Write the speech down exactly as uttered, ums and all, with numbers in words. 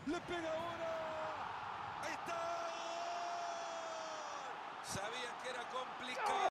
Le pega ahora. Ahí está. Sabían que era complicado.